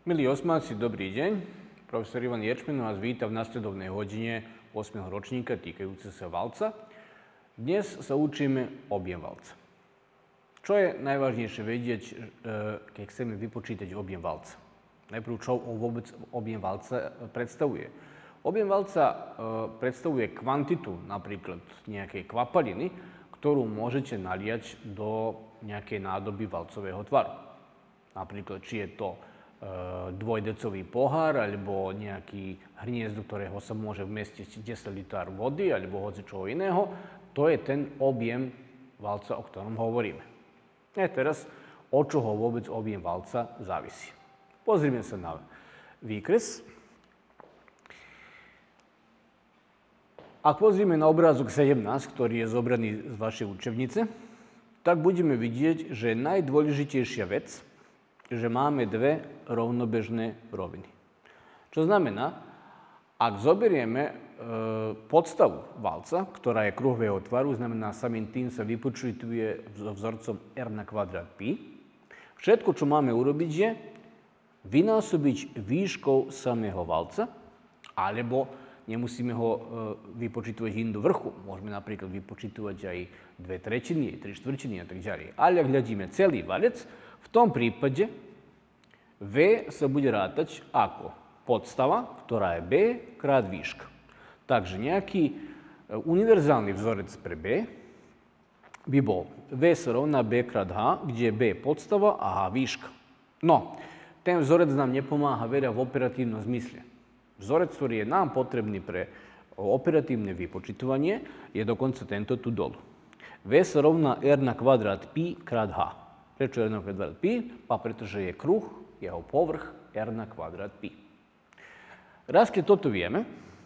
Milí osmáci, dobrý deň. Profesor Ivan Ječmen vás víta v nasledovnej hodine 8. ročníka týkajúce sa valca. Dnes sa učíme objem valca. Čo je najvážnejšie vedieť, keď chceme vypočítať objem valca? Najprv, čo vôbec objem valca predstavuje? Objem valca predstavuje kvantitu, napríklad nejakej kvapaliny, ktorú môžete naliať do nejakej nádoby valcového tvaru. Napríklad, či je to dvojdecový pohár, alebo nejaký hrniezd, do ktorého sa môže vmestiť 10 litrov vody, alebo hocičoho iného. To je ten objem valca, o ktorom hovoríme. A teraz, od čoho vôbec objem valca závisí. Pozrime sa na výkres. Ak pozrieme na obrázok 17, ktorý je zobraný z vašej učebnice, tak budeme vidieť, že najdôležitejšia vec, že máme dve rovnobežné roviny. Čo znamená, ak zoberieme podstavu valca, ktorá je kruhového tvaru, znamená samým tým sa vypočítuje so vzorcom r na kvadrát pi, všetko, čo máme urobiť, je vynásobiť výškou samého valca, alebo nemusíme ho vypočítovať hin do vrchu. Môžeme napríklad vypočítovať aj 2/3, 3/4 a tak ďalej. Ale ak hľadíme celý valec, v tom prípade V sa bude rátať ako podstava, ktorá je B krát výška. Takže nejaký univerzálny vzorec pre B by bol V sa rovná B krát H, kde je B podstava a H výška. No, ten vzorec nám nepomáha veľa v operatívnom zmysle. Vzorec, ktorý je nám potrebný pre operatívne vypočítovanie, je dokonca tento tu dolu. V sa rovná R na kvadrát pi krát H. Prečo R na kvadrát pi? Pretože je kruh, jeho povrch R na kvadrát pi. Raz, keď toto vieme,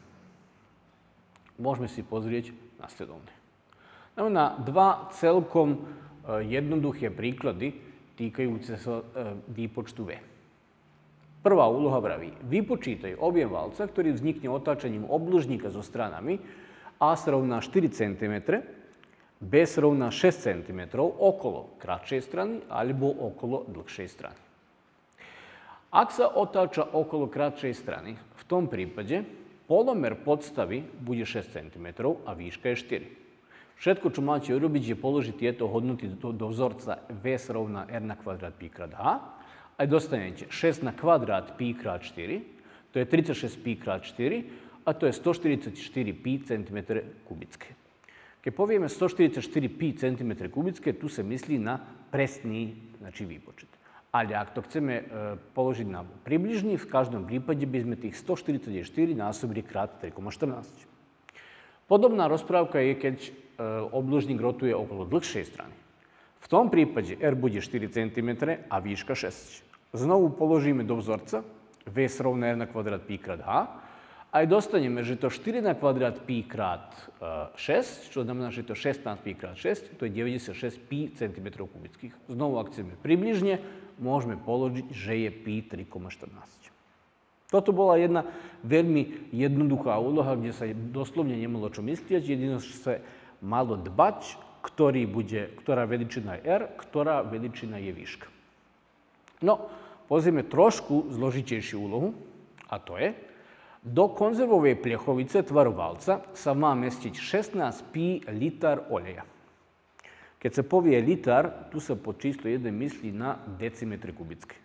môžeme si pozrieť nasledovne. Znamená dva celkom jednoduché príklady týkajúce sa výpočtu V. Prvá úloha vraví, vypočítaj objem valca, ktorý vznikne otáčaním obložníka so stranami A sa rovná 4 cm, B sa rovná 6 cm okolo kratšej strany alebo okolo dlhšej strany. Ak sa otáča okolo kratšej strany, v tom prípade polomer podstavy bude 6 cm a výška je 4. Všetko, čo máte urobiť, je položiť tieto hodnoty do vzorca V sa rovná R na kvadrát pi krát H a dostanete 6 na kvadrát pi krát 4, to je 36 pi krát 4 a to je 144 pi cm kubické. Keď povieme 144 pi cm kubické, tu sa myslí na presný výpočet. Ale ak to chceme položiť na približný, v každom prípade by sme tých 144 násobili krát 3,14. Podobná rozprávka je, keď obložník rotuje okolo dlhšej strany. V tom prípade R bude 4 cm a výška 6. Znovu položíme do vzorca V sa rovná R na kvadrát pi krát H. Aj dostaneme, že to 4 na kvadrát pi krát 6, čo znamená, že to 16 pi krát 6, to je 96 pi cm kubických. Znovu, ak chceme približne, môžeme položiť, že je pi 3,14. Toto bola jedna veľmi jednoduchá úloha, kde sa doslovne nemalo čo myslieť, jedino sa malo dbať, ktorá veličina je R, ktorá veličina je výška. No, pozrieme trošku zložitejšiu úlohu, a to je, do konzervovej plechovice tvaru valca sa má mestiť 16 pi litar oleja. Keď sa povie litar, tu sa pod číslo 1 myslí na decimetre kubické.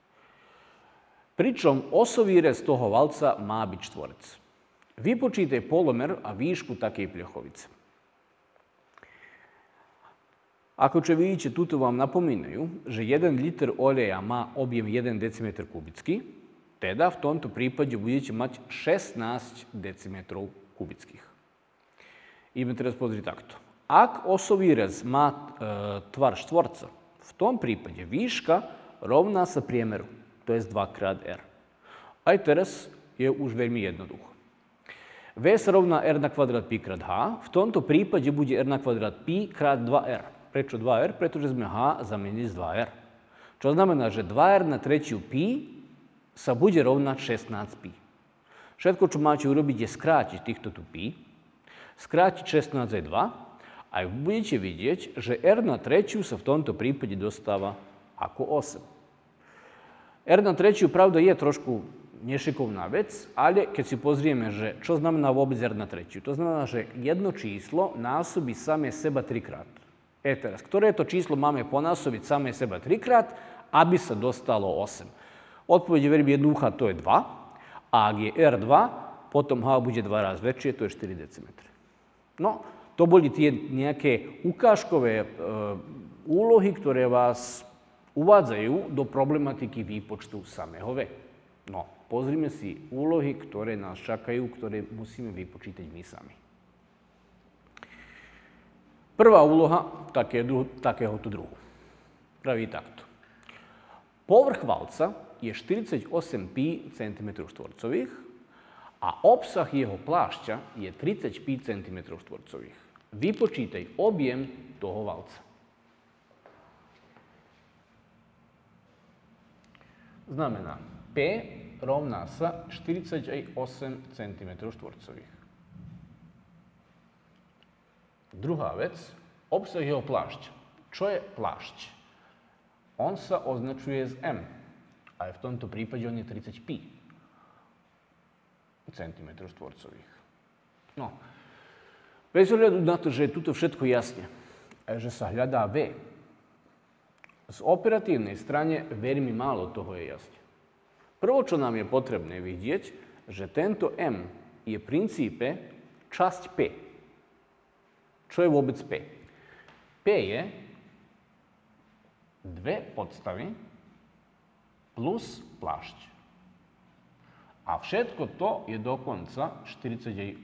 Pričom osový rez toho valca má byť štvorec. Vypočítaj polomer a výšku takej plechovice. Ako čo vidíte, tuto vám napomínajú, že 1 liter oleja má objem 1 decimetr kubický, teda v tomto prípade budete mať 16 decimetrov kubických. Ideme teraz pozrieť takto. Ak osový rez má tvar štvorca, v tom prípade výška rovná sa priemeru, to je 2 krát R. Aj teraz je už veľmi jednoducho. V sa rovná R na kvadrát pi krát H, v tomto prípade bude R na kvadrát pi krát 2R. Prečo 2R? Pretože sme H zamenili z 2R. Čo znamená, že 2R na tretiu pi sa bude rovnať 16 pi. Všetko, čo máte urobiť, je skrátiť týchto tu pi, skrátiť 16 aj 2 a budete vidieť, že R na tretiu sa v tomto prípade dostáva ako 8. R na treću, pravda, je trošku nešikovná vec, ale keď si pozrieme, že čo znamená vôbec R na treću, to znamená, že jedno číslo násobí same seba trikrát. Teraz, ktoré to číslo máme ponásobiť same seba trikrát, aby sa dostalo 8? Odpoveď je veľmi jednoduchá, to je 2. A ak je R 2, potom H bude 2 raz väčšie, to je 4 decimetre. No, to boli tie nejaké ukážkové úlohy, ktoré vás uvádzajú do problematiky výpočtu samého V. No, pozrime si úlohy, ktoré nás čakajú, ktoré musíme vypočítať my sami. Prvá úloha takéhoto druhu. Praví takto. Povrch valca je 48 pi cm2 a obsah jeho plášťa je 30 pi cm2. Vypočítaj objem toho valca. Znamená, P rovná sa 48 cm2. Druhá vec, obsah jeho plášťa. Čo je plášť? On sa označuje z M. Aj v tomto prípade on je 30 pi cm2. No, bez ohľadu na to, že je tuto všetko jasne, a že sa hľadá V, z operatívnej strane veľmi málo toho je jasne. Prvo, čo nám je potrebné vidieť, že tento M je v princípe časť P. Čo je vôbec P? P je dve podstavy plus plášť. A všetko to je dokonca 48.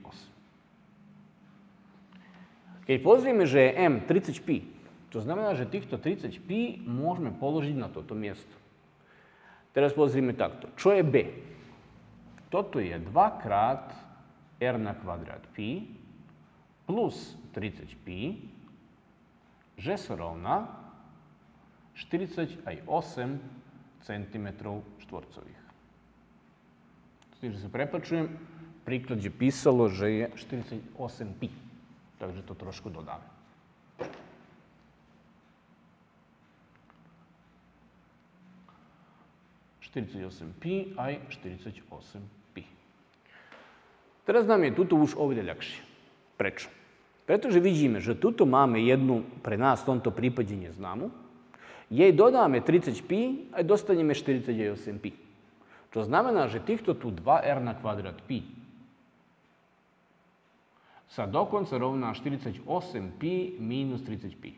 Keď pozrieme, že je M 30 pi, to znamená, že týchto 30 pi môžeme položiť na toto miesto. Teraz pozrieme takto. Čo je B? Toto je 2 krát R na kvadrát pi plus 30 pi, že sa rovná 48 cm2. Takže sa prepačujem, v príklade písalo, že je 48 pi, takže to trošku dodáme. pi aj 48 pi. Teraz nám je tuto už oveľa ľahšie. Prečo? Pretože vidíme, že tuto máme jednu pre nás v tomto prípade neznámu. Jej dodáme 30 pi a dostaneme 48 pi. To znamená, že týchto tu 2r na kvadrát pi sa dokonca rovná 48 pi minus 30 pi.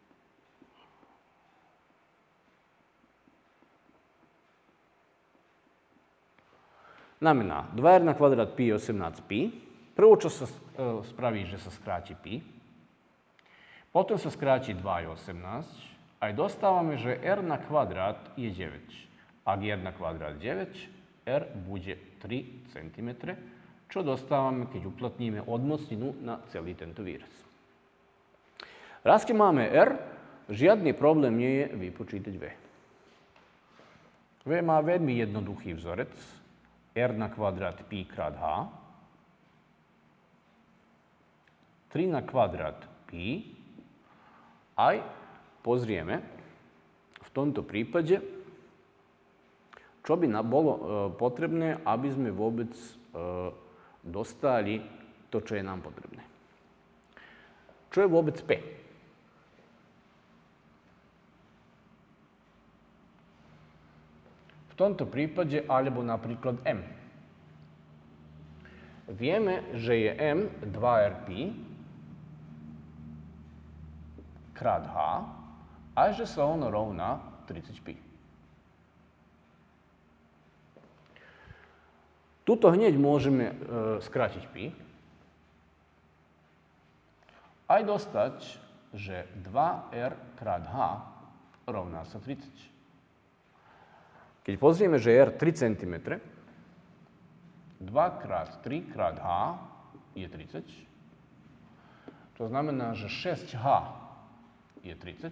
Znamená, 2r na kvadrát pi je 18 pi. Prvo, čo sa spraví, že sa skráti pi. Potom sa skráti 2 je 18. Aj dostávame, že r na kvadrát je 9. Ak je r na kvadrát 9, r bude 3 cm, čo dostávame, keď uplatníme odmocninu na celý tento výraz. Raz, keď máme r, žiadny problém nie je vypočítať v. V má veľmi jednoduchý vzorec. R na kvadrát pi krát h, 3 na kvadrát pi, aj pozrieme v tomto prípade, čo by bolo potrebné, aby sme vôbec dostali to, čo je nám potrebné. Čo je vôbec P? V tomto prípade, alebo napríklad M. Vieme, že je M 2r pi krát h a že sa ono rovná 30 pi. Tuto hneď môžeme skrátiť pi. Aj dostať, že 2r krát h rovná sa 30. Keď pozrieme, že je r 3 cm, 2 krát 3 krát h je 30. To znamená, že 6h je 30.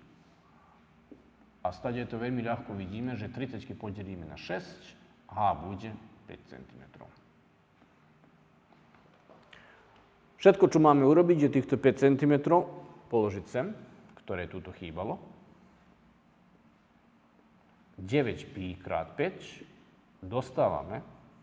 A stade to veľmi ľahko vidíme, že 30 keď podelíme na 6, h bude 5 cm. Všetko, čo máme urobiť, je týchto 5 cm položiť sem, ktoré tuto chýbalo. 9pi krát 5 dostávame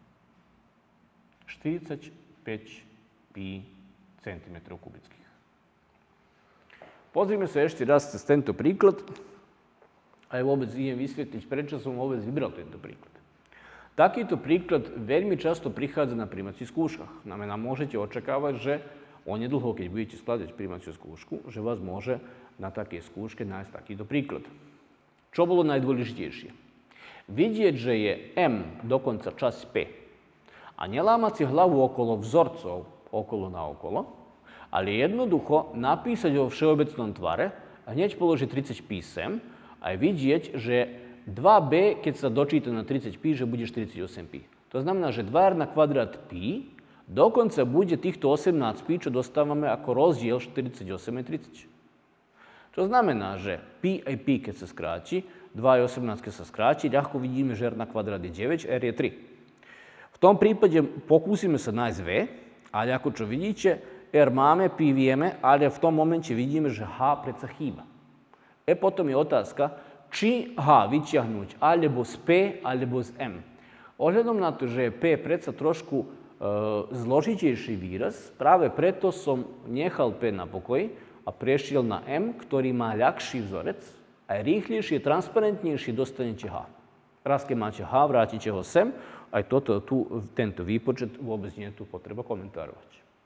45 pi centimetrov kubických. Pozrime sa ešte raz cez tento príklad. Aj vôbec idem vysvetliť, prečo som vôbec vybral tento príklad. Takýto príklad veľmi často prichádza na prijímacích skúškach. Znamená, môžete očakávať, že onedlho, keď budete skladať prijímaciu skúšku, že vás môže na takej skúške nájsť takýto príklad. Čo bolo najdôležitejšie? Vidieť, že je M dokonca časť P a nelámať si hlavu okolo vzorcov, okolo na okolo, ale jednoducho napísať vo všeobecnom tvare a hneď položiť 30 pi sem a vidieť, že 2b, keď sa dočíta na 30 pi, že bude 48 pi. To znamená, že 2r na kvadrát pi dokonca bude týchto 18 pi, čo dostávame ako rozdiel 48 je 30. To znamená, že pi aj pi, keď sa skráti, 2 aj 18, keď sa skráti, ľahko vidíme, že r na kvadrát je 9, r je 3. V tom prípade pokúsime sa nájsť v, ale ako čo vidíte, r máme, pi vieme, ale v tom momente vidíme, že h predsa chýba. Potom je otázka, či h vyťahnuť alebo z p, alebo z m. Ohľadom na to, že je p predsa trošku zložitejší výraz, práve preto som nechal p na pokoji a prešiel na m, ktorý má ľahší vzorec, aj rýchlejšie, transparentnejšie dostanete h. Raz, keď máte h, vrátite ho sem, aj tento výpočet vôbec nie je tu potreba komentárovať.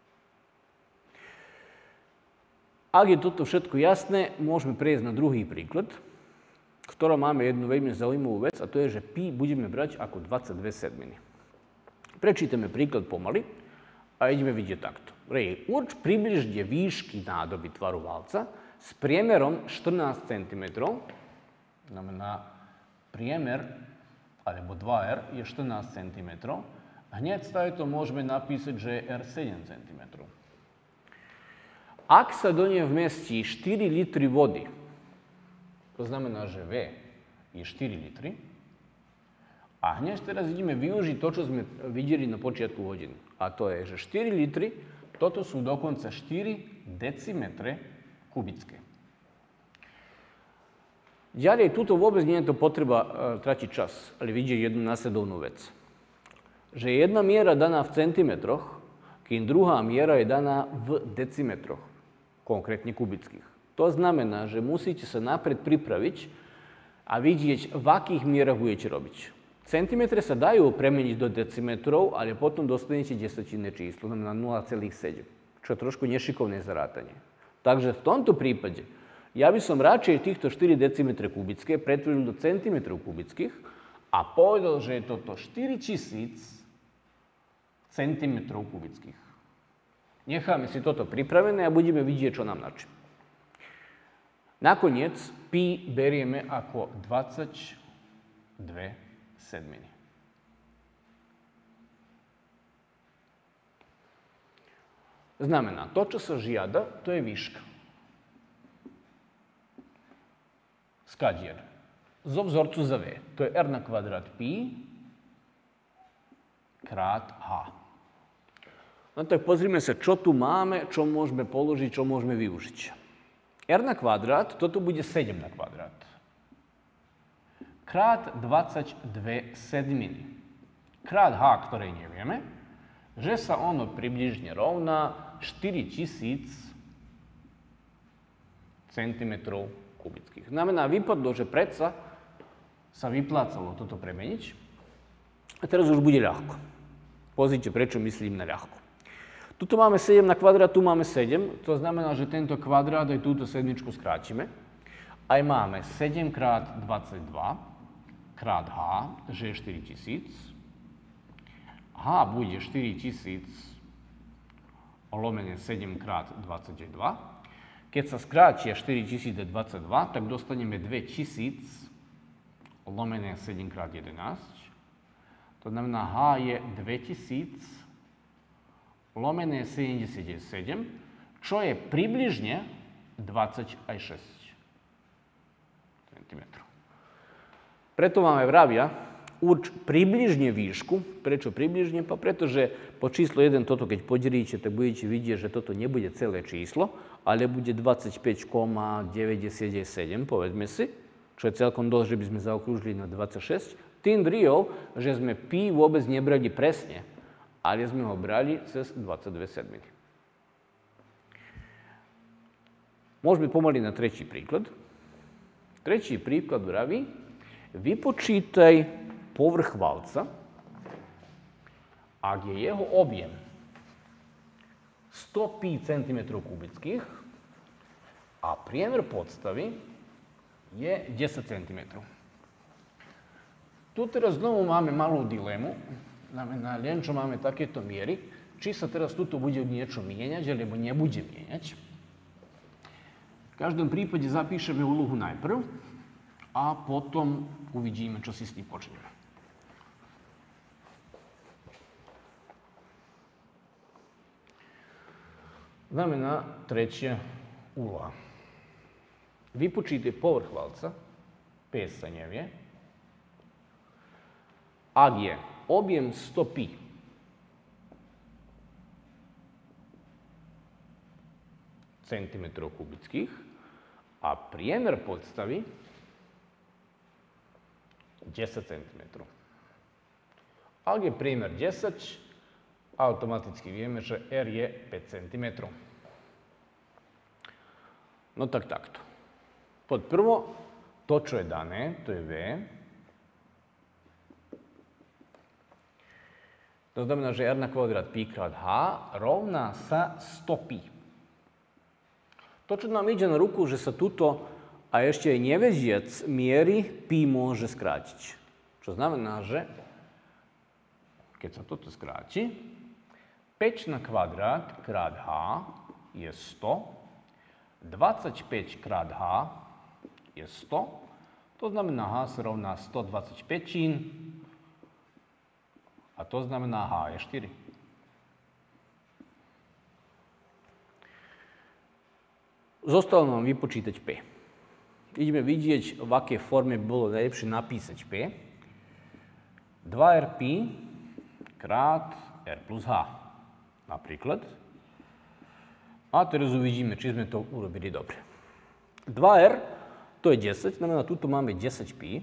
Ak je toto všetko jasné, môžeme prejsť na druhý príklad, v ktorom máme jednu veľmi zaujímavú vec, a to je, že pi budeme brať ako 22 sedminy. Prečítame príklad pomaly a ideme vidieť takto. Urč približne výšky nádoby tvaru valca s priemerom 14 cm, znamená priemer alebo 2r je 14 cm. Hneď to môžeme napísať, že je r 7 cm. Ak sa do nej vmestí 4 litry vody, to znamená, že V je 4 litry, a hneď teraz ideme využiť to, čo sme videli na počiatku hodiny. A to je, že 4 litry, toto sú dokonca 4 decimetre kubické. Ďalej, tuto vôbec nie je to potreba tratiť čas, ale vidieť jednu následovnú vec. Že jedna miera daná v centimetroch, kým druhá miera je daná v decimetroch, konkrétne kubických. To znamená, že musíte sa napred pripraviť a vidieť, v akých mierach budete robiť. Centimetre sa dajú premeniť do decimetrov, ale potom dostanete desatinné číslo, znamená 0,7, čo je trošku nešikovné zarátanie. Takže v tomto prípade ja by som radšej týchto 4 decimetre kubické pretvoril do centimetrov kubických a povedal, že je toto 4000 centimetrov kubických. Necháme si toto pripravené a budeme vidieť, čo nám načí. Nakoniec pi berieme ako 22 sedminy. Znamená, to, čo sa žiada, to je výška. Skadier. Zo vzorcu za v. To je r na kvadrát pi krát h. No tak pozrime sa, čo tu máme, čo môžeme položiť, čo môžeme využiť. R na kvadrát, toto bude 7 na kvadrát. Krát 22 sedminy. Krát h, ktorej nevieme, že sa ono približne rovná 4000 cm kubických. Znamená, vypadlo, že predsa sa vyplácalo toto premeniť. A teraz už bude ľahko. Pozrite, prečo myslím na ľahko. Tuto máme 7 na kvadrát, tu máme 7. To znamená, že tento kvadrát aj túto sedmičku skrátime. Aj máme 7 krát 22 krát h, že je 4000. H bude 4000 lomene 7 krát 22. Keď sa skrátia 4022, tak dostaneme 2000 lomene 7 krát 11. To znamená, h je 2000 lomené 77, čo je približne 26 cm. Preto máme vravia, urč približne výšku. Prečo približne? Pretože po číslo 1 toto, keď podelíte, tak budete vidieť, že toto nebude celé číslo, ale bude 25,97, povedzme si. čo je celkom dosť, že by sme zaokrúžili na 26. Tým druhou, že sme pi vôbec nebrali presne, ale sme ho brali cez 22 sedminy. Môžeme pomaliť na tretí príklad. Tretí príklad vraví, vypočítaj povrch valca, ak je jeho objem 100 pi cm kubických a priemer podstavy je 10 cm. Tu teraz znovu máme malú dilemu, znamená len, čo máme takéto miery, či sa teraz tuto bude niečo mieniať, alebo nebude mieniať. V každom prípade zapíšeme úlohu najprv a potom uvidíme, čo si s tým počneme. Znamená tretia úloha. Vypočítaj povrch valca, P sa nevie, ak je objem 100 pi centimetrov kubických a priemer podstavy 10 cm. Ak je priemer 10, automaticky vieme, že R je 5 cm. No tak takto. Pod prvo, to, čo je dané, to je V. To znamená, že R na kvadrát pi krát H rovná sa 100 pi. To, čo nám ide na ruku, že sa tuto a ešte aj neveziac miery pi môže skrátiť. Čo znamená, že keď sa toto skráti, 5 na kvadrát krát H je 100, 25 krát H je 100, to znamená H sa rovná 125 a to znamená H je 4. Zostalo nám vypočítať P. Ideme vidieť, v akej forme by bolo najlepšie napísať P. 2R pi krát R plus H. Napríklad. A teraz uvidíme, či sme to urobili dobre. 2R, to je 10, znamená, tuto máme 10 pi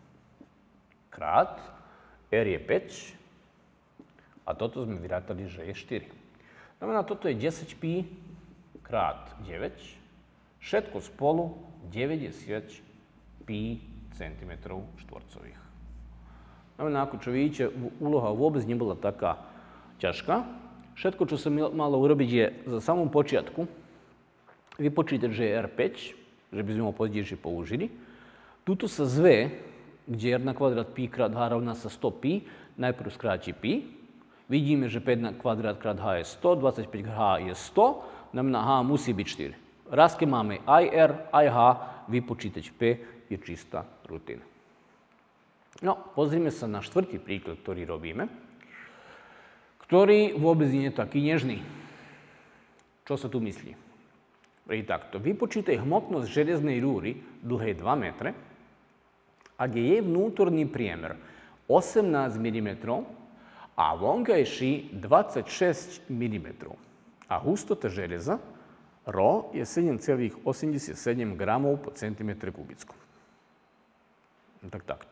krát R je 5 a toto sme vyrátali, že je 4. Znamená, toto je 10 pi krát 9, všetko spolu 90 pi centimetrov štvorcových. Znamená, ako čo vidíte, úloha vôbec nebola taká ťažká. Všetko, čo sa malo urobiť, je za samom počiatku vypočítať, že je R5, že by sme ho pozdejšie použili. Tuto sa z V, kde R na kvadrát pi krát H rovná sa 100 pi, najprv skráti pi. Vidíme, že 5 na kvadrát krát H je 100, 25 H je 100, znamená H musí byť 4. Raz, keď máme aj R, aj H, vypočítať P je čistá rutina. No, pozrime sa na štvrtý príklad, ktorý robíme, ktorý vôbec nie je taký nežný. Čo sa tu myslí? Pri takto. Vypočítaj hmotnosť železnej rúry dlhej 2 metre, ak je jej vnútorný priemer 18 mm a vonkajší 26 mm. A hustota železa Rho je 7,87 gramov po centimetre kubickom. Tak takto.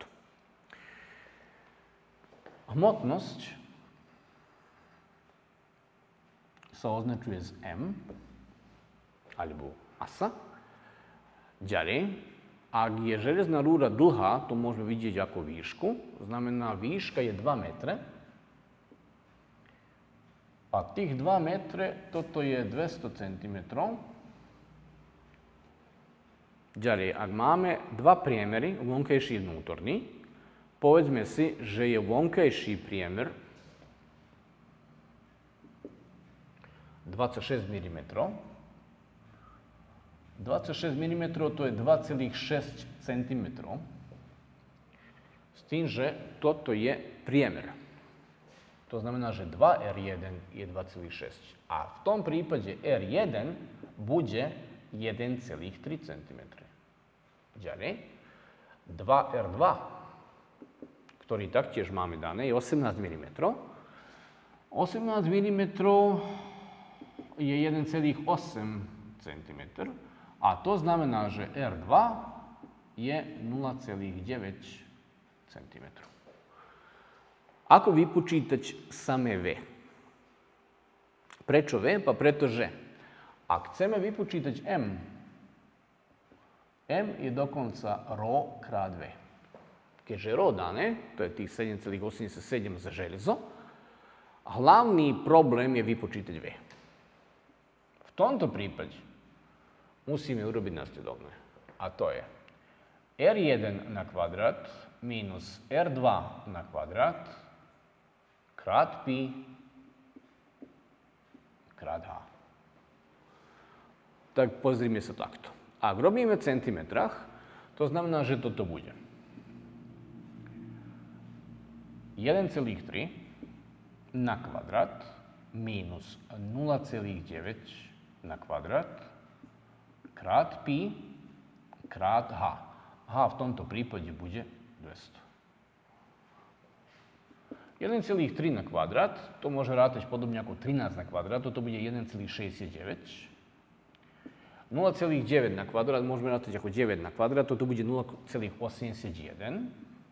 Hmotnosť sa označuje z M, alebo masa. Ďalej, ak je železná rúra dlhá, to môžeme vidieť ako výšku. Znamená, výška je 2 metre. A tých 2 metre, toto je 200 cm. Ďalej, ak máme dva priemery, vonkajší a vnútorný, povedzme si, že je vonkajší priemer 26 mm. 26 mm to je 2,6 cm. S tým, že toto je priemer. To znamená, že 2R1 je 2,6. A v tom prípade R1 bude 1,3 cm. Ďalej, 2R2, ktorý taktiež máme dané, je 18 mm. 18 mm je 1,8 cm. A to znamená, že R2 je 0,9 cm. Ako vypočítať samé V? Prečo V? Pa pretože ak chceme vypočítať M, M je dokonca ρ krát V. Keďže ρ dané, to je tých 7,87 za železo, hlavný problém je vypočítať V. V tomto prípade musíme urobiť nasledovné. A to je R1 na kvadrát minus R2 na kvadrát krát pi krát H. Tak pozrime sa takto. Ak robíme v centimetrách, to znamená, že toto bude 1,3 na kvadrát minus 0,9 na kvadrát krát pi krát H. H v tomto prípade bude 200. 1,3 na kvadrát, to môže rátať podobne ako 13 na kvadrát, toto bude 1,69. 0,9 na kvadrát môžeme rátať ako 9 na kvadrát, toto bude 0,81.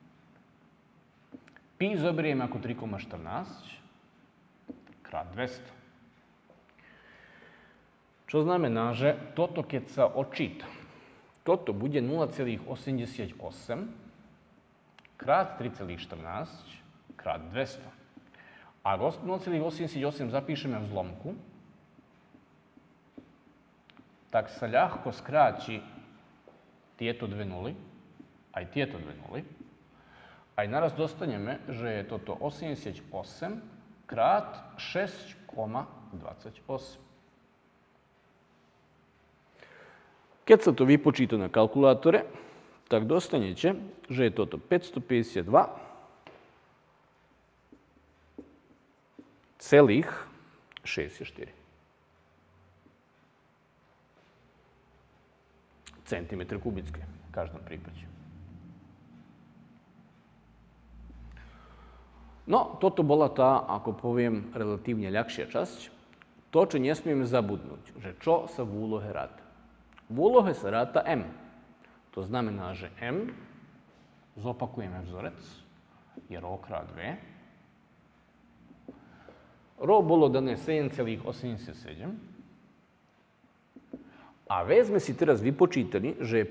Pi zoberieme ako 3,14 krát 200. Čo znamená, že toto keď sa odčíta, toto bude 0,88 krát 3,14 krát 200. Ak 0,88 zapíšeme v zlomku, tak sa ľahko skráti tieto dve nuly, aj tieto dve nuly. Aj naraz dostaneme, že je toto 88 krát 6,28. Keď sa to vypočíta na kalkulátore, tak dostanete, že je toto 552,64 centimetre kubické v každom prípade. No, toto bola tá, ako poviem, relatívne ľahšia časť. To, čo nesmieme zabudnúť, že čo sa v úlohe ráta. V úlohe sa ráta M. To znamená, že M, zopakujeme vzorec, je ρ krát V. ρ bolo dané 7,87 a V sme si teraz vypočítali, že je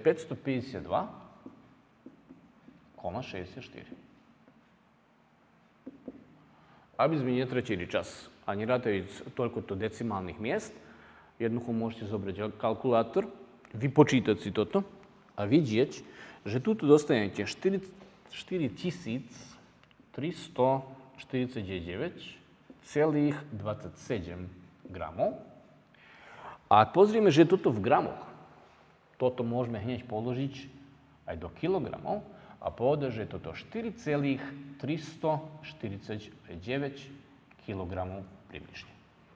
552,64. Aby sme netratili čas a nerátajúc toľkoto decimálnych miest, jednoducho môžete zobrať kalkulátor, vypočítať si toto a vidieť, že tu dostanete 4349,27 gramov. A ak pozrieme, že je toto v gramoch, toto môžeme hneď položiť aj do kilogramov a povedať, že je toto 4,349 kg približne.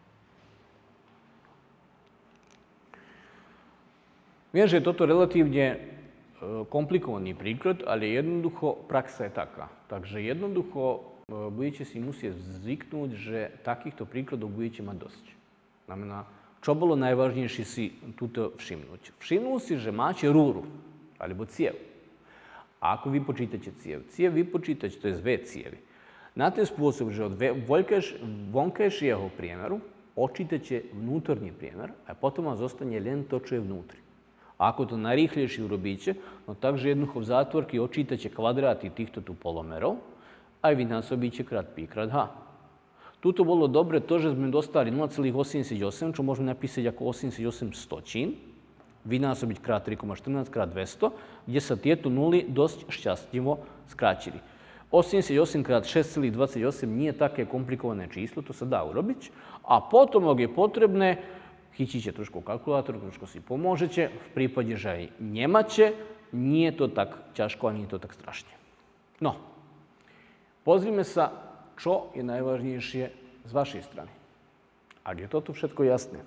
Viem, že je toto relatívne komplikovaný príklad, ale jednoducho praxa je taká. Takže jednoducho budete si musieť zvyknúť, že takýchto príkladov budete mať dosť. Znamená, čo bolo najvážnejšie si túto všimnúť? Všimnúť si, že máte rúru, alebo ciev. A ako vypočítate ciev? Ciev vypočítať, to je V cievy. Na ten spôsob, že od vonkajšieho priemeru odčítate vnútorný priemer a potom vám zostane len to, čo je vnútri. A ako to najrýchlejšie urobíte, no takže jednoducho v zátvorke odčítate kvadráty týchto tu polomerov a vynásobíte krát pi krát h. Tuto bolo dobre to, že sme dostali 0,88, čo môžeme napísať ako 88 stotín, vynásobiť krát 3,14 krát 200, kde sa tieto nuly dosť šťastlivo skrátili. 88 krát 6,28 nie je také komplikované číslo, to sa dá urobiť. A potom, ak je potrebné, chytíte trošku kalkulátor, trošku si pomôžete. V prípade, že aj nemáte, nie je to tak ťažko a nie je to tak strašne. No, pozrime sa, čo je najvážnejšie z vašej strany. Ak je toto všetko jasné,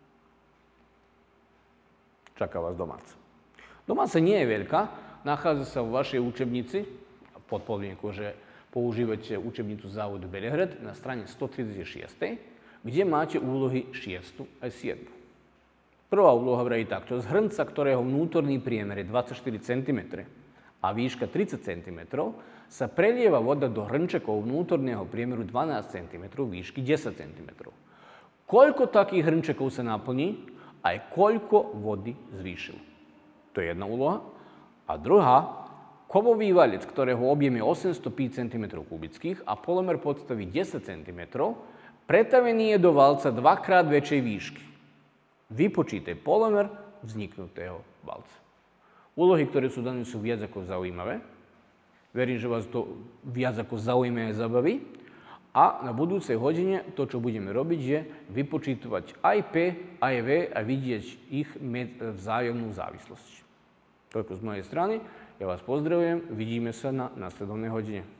čaká vás domáca. Domáca nie je veľká, nachádza sa v vašej učebnici, pod podmienkou, že používate učebnicu závodu Belehrad na strane 136, kde máte úlohy 6 a 7. Prvá úloha vraví takto. Z hrnca, ktorého vnútorný priemer je 24 cm a výška 30 cm, sa prelieva voda do hrnčekov vnútorného priemeru 12 cm, výšky 10 cm. Koľko takých hrnčekov sa naplní a koľko vody zvýšilo? To je jedna úloha. A druhá, kovový valec, ktorého objem je 805 cm kubických a polomer podstavy 10 cm, pretavený je do valca dvakrát väčšej výšky. Vypočítaj polomer vzniknutého valca. Úlohy, ktoré sú dané, sú viac ako zaujímavé. Verím, že vás to viac ako zaujíma a zabaví. A na budúcej hodine to, čo budeme robiť, je vypočítovať aj P, aj V a vidieť ich vzájomnú závislosť. Toľko z mojej strany. Ja vás pozdravujem. Vidíme sa na nasledovnej hodine.